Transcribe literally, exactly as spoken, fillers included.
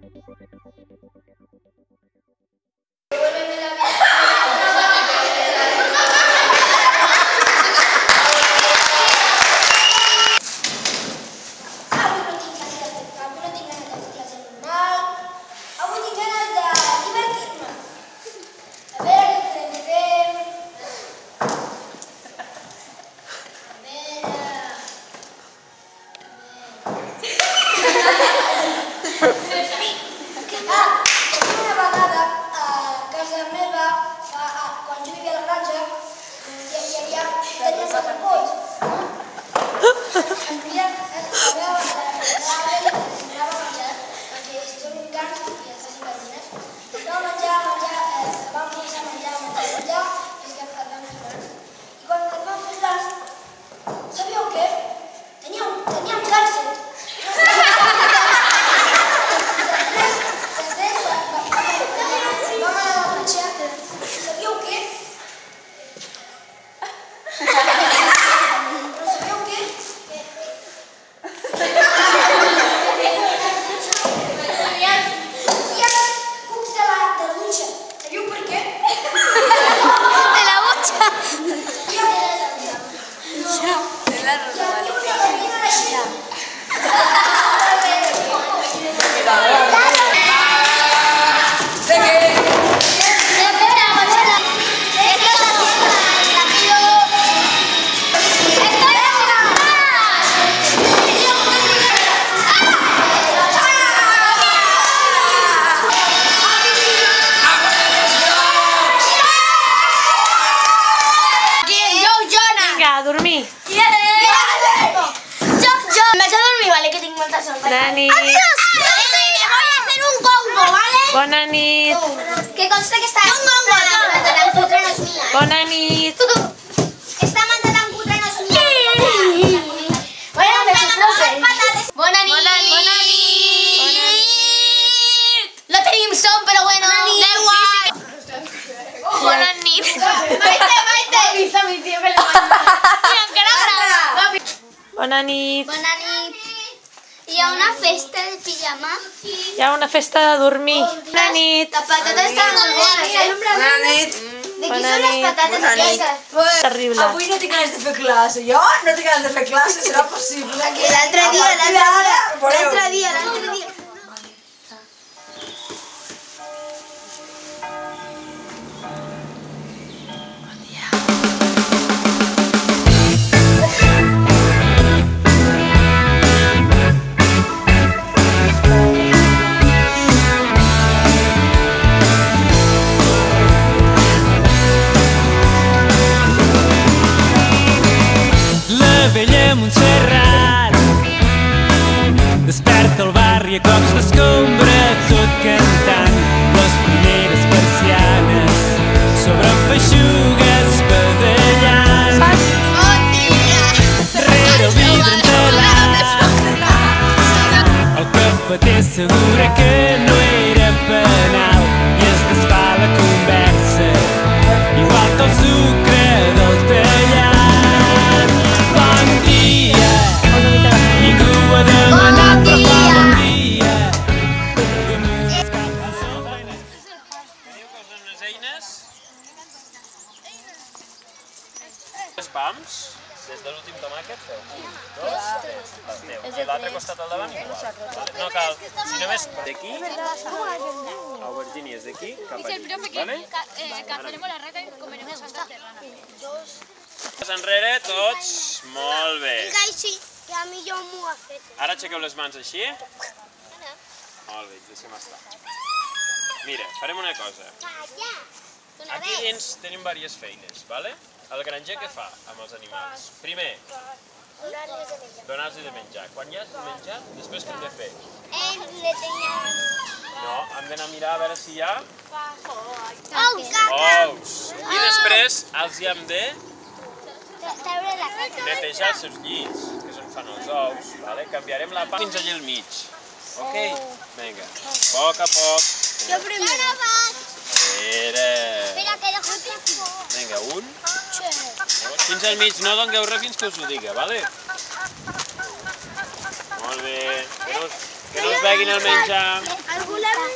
Nani. ¡Adiós! Me voy a hacer un gongo, ¿vale? Bona nit. Que consta que està... Un gongo, no, putre no és mia. Bona nit. Està menjant en putre no és mia. Bueno, me patates. Bona nit. Bona nit. Bona nit. No tenim son, però bueno. Da igual. Bona nit. Maite, Maite. He vist a mi tio que la manda. I encara grava. Bona nit. Bona nit. Hi ha una festa de pijama. Hi ha una festa de dormir. Bona nit. Les patates estan molt bones, eh? Bona nit. De qui són les patates aquestes? Terrible. Avui no tinc ganes de fer classe. Jo no tinc ganes de fer classe, serà possible. L'altre dia, l'altre dia, l'altre dia, l'altre dia. Vella Montserrat desperta el barri a cops d'escombra, tot cantant les primeres persianes sobre feixugues badallant. Rere el vidre entelat el cafeter assegura que no era penal i es desfà la conversa igual que el sucre del tallat. Pams, des de l'últim tomàquet feu un, dos, tres, el teu. I l'altre costat al davant igual. No cal, si només d'aquí, aubergínies d'aquí cap allí. ¿Vale? Cazaremos la rata y comeremos Santa Serrana. Pas enrere, tots, molt bé. Sí, que a mi jo m'ho ha fet. Ara aixequeu les mans així. Molt bé, deixem estar. Mira, farem una cosa. Aquí dins tenim diverses feines, ¿vale? El granger què fa amb els animals? Primer, donar-los de menjar. Quan ja has menjat, després què hem de fer? No, hem d'anar a mirar a veure si hi ha ous. I després els hi hem de netejar els seus llits, que és on fan els ous. Canviarem la palla fins allà al mig. Ok? Vinga, a poc a poc. Jo primer. Espera. Espera, que dejo tiempo. Vinga, un. Fins al mig, no dongueu res fins que us ho diga, vale? Molt bé. Que no us beguin el menjar. Algú l'ha